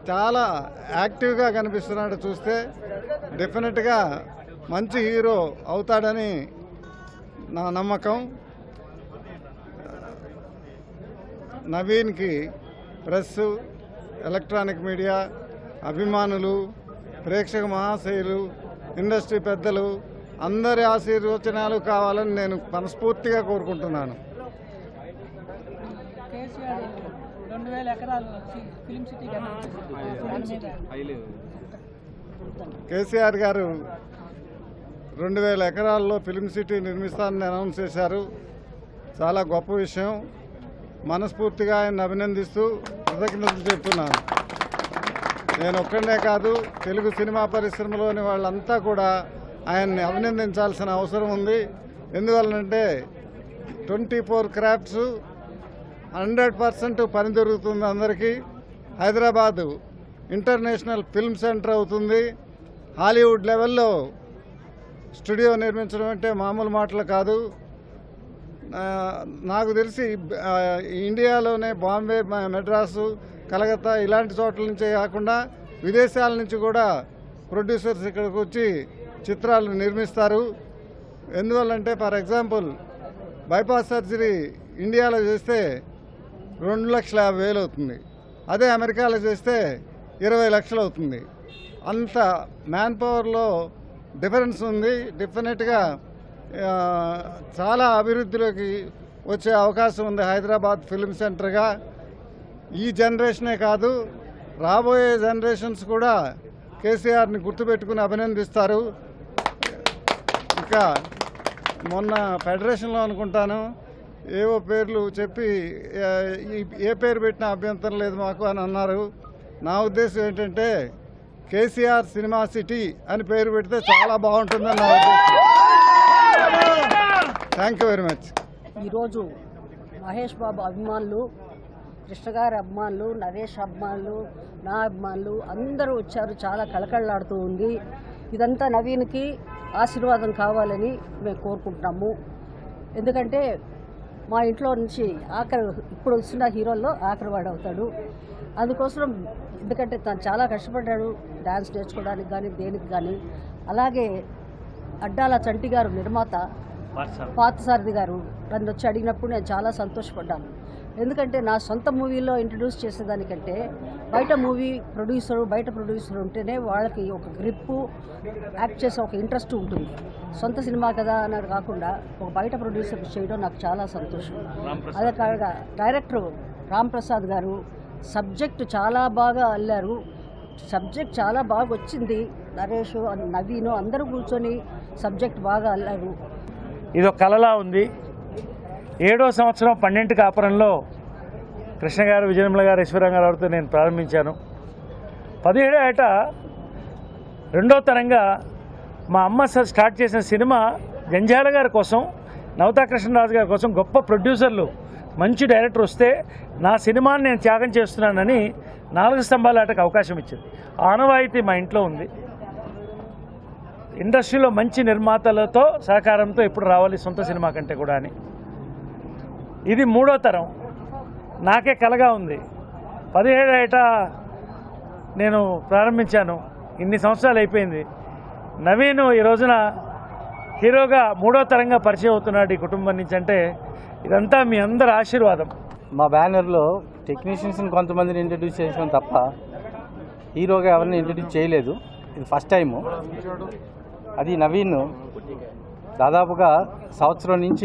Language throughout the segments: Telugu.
చాలా యాక్టివ్గా కనిపిస్తున్నాడు. చూస్తే డెఫినెట్గా మంచి హీరో అవుతాడని నా నమ్మకం. నవీన్కి ప్రెస్, ఎలక్ట్రానిక్ మీడియా, అభిమానులు, ప్రేక్షక మహాశయులు, ఇండస్ట్రీ పెద్దలు అందరి ఆశీర్వచనాలు కావాలని నేను మనస్ఫూర్తిగా కోరుకుంటున్నాను. కేసీఆర్ గారు 2000 ఎకరాల్లో ఫిలిం సిటీ నిర్మిస్తానని అనౌన్స్ చేశారు. చాలా గొప్ప విషయం. మనస్ఫూర్తిగా ఆయన అభినందిస్తూ కృతజ్ఞతలు చెప్తున్నాను. నేను ఒక్కడే కాదు, తెలుగు సినిమా పరిశ్రమలోని వాళ్ళంతా కూడా ఆయన్ని అభినందించాల్సిన అవసరం ఉంది. ఎందువల్లంటే 24 క్రాఫ్ట్స్ 100% పని దొరుకుతుంది అందరికీ. హైదరాబాదు ఇంటర్నేషనల్ ఫిల్మ్ సెంటర్ అవుతుంది. హాలీవుడ్ లెవెల్లో స్టూడియో నిర్మించడం అంటే మామూలు మాటలు కాదు. నాకు తెలిసి ఇండియాలోనే బాంబే, మెడ్రాసు, కలకత్తా ఇలాంటి చోట్ల నుంచే కాకుండా విదేశాల నుంచి కూడా ప్రొడ్యూసర్స్ ఇక్కడికి వచ్చి చిత్రాలు నిర్మిస్తారు. ఎందువల్లంటే ఫర్ ఎగ్జాంపుల్ బైపాస్ సర్జరీ ఇండియాలో చేస్తే 2,50,000 అవుతుంది. అదే అమెరికాలో చేస్తే 20 లక్షలు అవుతుంది. అంత మ్యాన్ పవర్లో డిఫరెన్స్ ఉంది. డెఫినెట్గా చాలా అభివృద్ధిలోకి వచ్చే అవకాశం ఉంది హైదరాబాద్ ఫిల్మ్ సెంటర్గా. ఈ జనరేషనే కాదు, రాబోయే జనరేషన్స్ కూడా కేసీఆర్ని గుర్తుపెట్టుకుని అభినందిస్తారు. ఇంకా మొన్న ఫెడరేషన్లో అనుకుంటాను ఏవో పేర్లు చెప్పి ఏ పేరు పెట్టినా అభ్యంతరం లేదు మాకు అని అన్నారు. నా ఉద్దేశం ఏంటంటే కేసీఆర్ సినిమా సిటీ అని పేరు పెడితే చాలా బాగుంటుందని నా ఉద్దేశం. Thank you very much. ఈరోజు మహేష్ బాబు అభిమానులు, కృష్ణ గారి అభిమానులు, నరేష్ అభిమానులు, నా అభిమానులు అందరూ వచ్చారు. చాలా కళకళలాడుతూ ఉంది. ఇదంతా నవీన్కి ఆశీర్వాదం కావాలని మేము కోరుకుంటున్నాము. ఎందుకంటే మా ఇంట్లో నుంచి ఇప్పుడు వస్తున్న హీరోల్లో ఆఖరివాడు అవుతాడు. అందుకోసం ఎందుకంటే తను చాలా కష్టపడ్డాడు డ్యాన్స్ నేర్చుకోవడానికి కానీ దేనికి కానీ. అలాగే అడ్డాల చంటి గారు నిర్మాత, పార్థసారథి గారు నన్ను వచ్చి అడిగినప్పుడు నేను చాలా సంతోషపడ్డాను. ఎందుకంటే నా సొంత మూవీలో ఇంట్రడ్యూస్ చేసేదానికంటే బయట ప్రొడ్యూసర్ ఉంటేనే వాళ్ళకి ఒక గ్రిప్పు, యాక్ట్ చేసే ఒక ఇంట్రెస్ట్ ఉంటుంది. సొంత సినిమా కదా అన్నది కాకుండా ఒక బయట ప్రొడ్యూసర్ చేయడం నాకు చాలా సంతోషం. అదే కాగా డైరెక్టర్ రామ్ ప్రసాద్ గారు సబ్జెక్టు చాలా బాగా అల్లారు. సబ్జెక్ట్ చాలా బాగా వచ్చింది. నరేష్, నవీను అందరూ కూర్చొని సబ్జెక్ట్ బాగా అల్లారు. ఇదొక కళలా ఉంది. 7వ సంవత్సరం 12 కాపురంలో కృష్ణ గారు, విజయనిర్మల గారు, ఈశ్వరంగారావుతో నేను ప్రారంభించాను. 17 ఏట 2వ తరంగా మా అమ్మ స్టార్ట్ చేసిన సినిమా జంజాల గారి కోసం, నవతా కృష్ణరాజు గారి కోసం గొప్ప ప్రొడ్యూసర్లు, మంచి డైరెక్టర్ వస్తే నా సినిమాని నేను త్యాగం చేస్తున్నానని 4 స్తంభాల ఆటకు అవకాశం ఇచ్చింది. ఆనవాయితీ మా ఇంట్లో ఉంది. ఇండస్ట్రీలో మంచి నిర్మాతలతో సహకారంతో ఎప్పుడు రావాలి సొంత సినిమా కంటే కూడా అని. ఇది 3వ తరం. నాకే కలగా ఉంది. 17 ఏట నేను ప్రారంభించాను. ఇన్ని సంవత్సరాలు అయిపోయింది. నవీన్ ఈ రోజున హీరోగా 3వ తరంగా పరిచయం అవుతున్నాడు ఈ కుటుంబం నుంచి. అంటే ఇదంతా మీ అందరి ఆశీర్వాదం. మా బ్యానర్లో టెక్నీషియన్స్ని కొంతమందిని ఇంట్రడ్యూస్ చేసాం తప్ప హీరోగా ఎవరిని ఇంట్రడ్యూస్ చేయలేదు. ఇది ఫస్ట్ టైము. అది నవీన్ దాదాపుగా సంవత్సరం నుంచి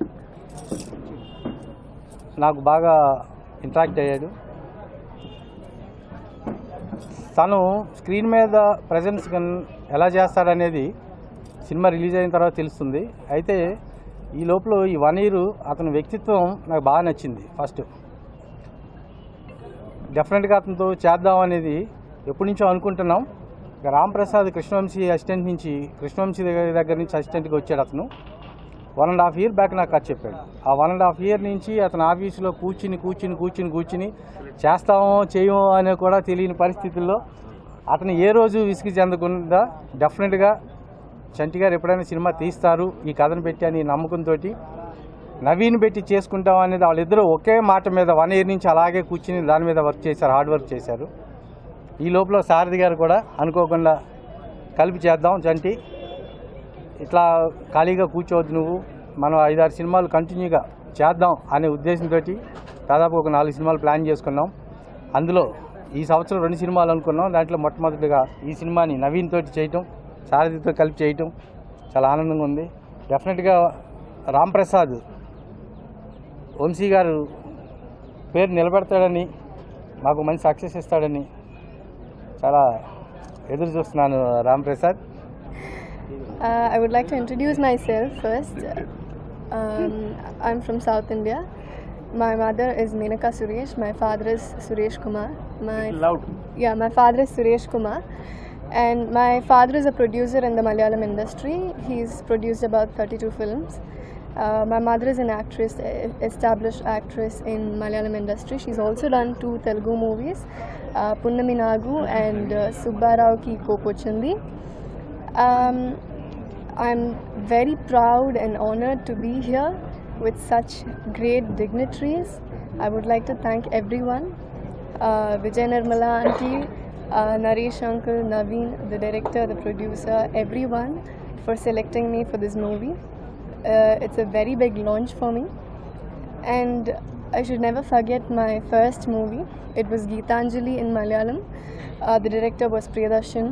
నాకు బాగా ఇంటరాక్ట్ అయ్యాడు. తను స్క్రీన్ మీద ప్రజెన్స్ ఎలా చేస్తాడనేది సినిమా రిలీజ్ అయిన తర్వాత తెలుస్తుంది. అయితే ఈ లోపల ఈ 1 year అతని వ్యక్తిత్వం నాకు బాగా నచ్చింది. ఫస్ట్ డెఫినెట్గా అతనితో చేద్దాం అనేది ఎప్పటి నుంచో అనుకుంటున్నాం. రామ్ ప్రసాద్ కృష్ణవంశీ అసిస్టెంట్ నుంచి, కృష్ణవంశీ దగ్గర నుంచి అసిస్టెంట్గా వచ్చాడు అతను. 1.5 year బ్యాక్ నాకు అది చెప్పాడు. ఆ 1.5 year నుంచి అతను ఆఫీసులో కూర్చుని చేస్తామో చేయమో అనే కూడా తెలియని పరిస్థితుల్లో అతను ఏ రోజు విసిగి చెందకుండా డెఫినెట్గా చంటి గారు ఎప్పుడైనా సినిమా తీస్తారు ఈ కథను పెట్టి అని నమ్మకంతో నవీన్ పెట్టి చేసుకుంటాం అనేది వాళ్ళిద్దరూ ఒకే మాట మీద 1 year నుంచి అలాగే కూర్చుని దాని మీద వర్క్ చేశారు, హార్డ్ వర్క్ చేశారు. ఈ లోపల సారథి గారు కూడా అనుకోకుండా కలిపి చేద్దాం జంటి, ఇట్లా ఖాళీగా కూర్చోవద్దు నువ్వు, మనం 5-6 సినిమాలు కంటిన్యూగా చేద్దాం అనే ఉద్దేశంతో దాదాపు ఒక 4 సినిమాలు ప్లాన్ చేసుకున్నాం. అందులో ఈ సంవత్సరం 2 సినిమాలు అనుకున్నాం. దాంట్లో మొట్టమొదటిగా ఈ సినిమాని నవీన్ తోటి చేయటం, సారథితో కలిపి చేయటం చాలా ఆనందంగా ఉంది. డెఫినెట్గా రామ్ ప్రసాద్ వంశీ గారు పేరు నిలబెడతాడని, మాకు మంచి సక్సెస్ ఇస్తాడని చాలా ఎదురు చూస్తున్నాను. Ram Prasad. I would like to introduce myself first. I'm from South India. My mother is Menaka Suresh. My father is Suresh Kumar. My father is Suresh Kumar. And my father is a producer in the Malayalam industry. He's produced about 32 films. My mother is an actress, established actress in Malayalam industry. She's also done 2 Telugu movies, Punnami Nagu and Subbarao Ki Kokochandi. I'm very proud and honored to be here with such great dignitaries. I would like to thank everyone, Vijay Nirmala auntie, Naresh uncle, Naveen, the director, the producer, everyone for selecting me for this movie. It's a very big launch for me, and I should never forget my first movie. It was Geetanjali in Malayalam. The director was Priyadarshan,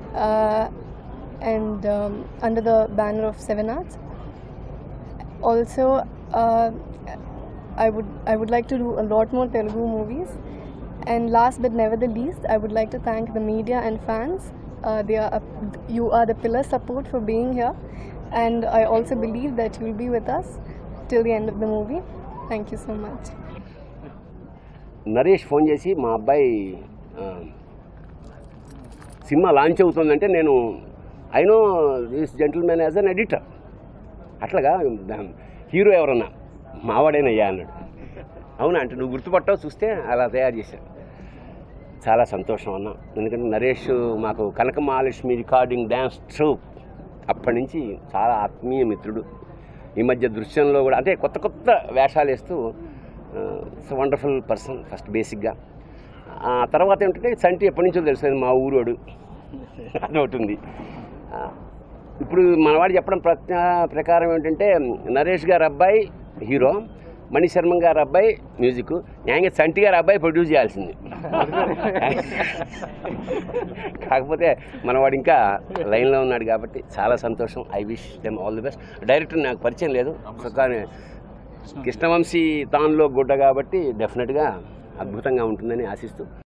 and under the banner of 7 Arts. Also, I would like to do a lot more Telugu movies. And last but never the least, I would like to thank the media and fans. You are the pillar support for being here, and I also believe that you will be with us till the end of the movie. Thank you so much. Naresh phone చేసి మా అబ్బాయి సినిమా లాంచ్ అవుతుందంటే నేను I know this gentleman as an editor, అట్లాగా హీరో ఎవరన్నా మావాడేనయ్యా అన్నాడు. అవునా అంటే నువ్వు గుర్తుపట్టావు, చూస్తే అలా తయారు చేశాను. చాలా సంతోషం అన్న, ఎందుకంటే నరేష్ మాకు Kanaka Mahalakshmi recording dance troupe అప్పటి నుంచి చాలా ఆత్మీయ మిత్రుడు. ఈ మధ్య దృశ్యంలో కూడా అంటే కొత్త కొత్త వేషాలు వేస్తూ ఇట్స్ వండర్ఫుల్ పర్సన్ ఫస్ట్ బేసిక్గా. ఆ తర్వాత ఏంటంటే సంటి ఎప్పటి నుంచో తెలుసు, మా ఊరోడు అదొకటి ఉంది. ఇప్పుడు మనవాడు చెప్పడం ప్రకారం ఏంటంటే నరేష్ గారు అబ్బాయి హీరో, మణిశర్మ గారు అబ్బాయి మ్యూజిక్, న్యాయంగా సంటి గారు అబ్బాయి ప్రొడ్యూస్ చేయాల్సింది. కాకపోతే మనవాడు ఇంకా లైన్లో ఉన్నాడు కాబట్టి చాలా సంతోషం. I wish them all the best. Director నాకు పరిచయం లేదు, కానీ కృష్ణవంశీ తాన్లో గుడ్డ కాబట్టి డెఫినెట్గా అద్భుతంగా ఉంటుందని ఆశిస్తూ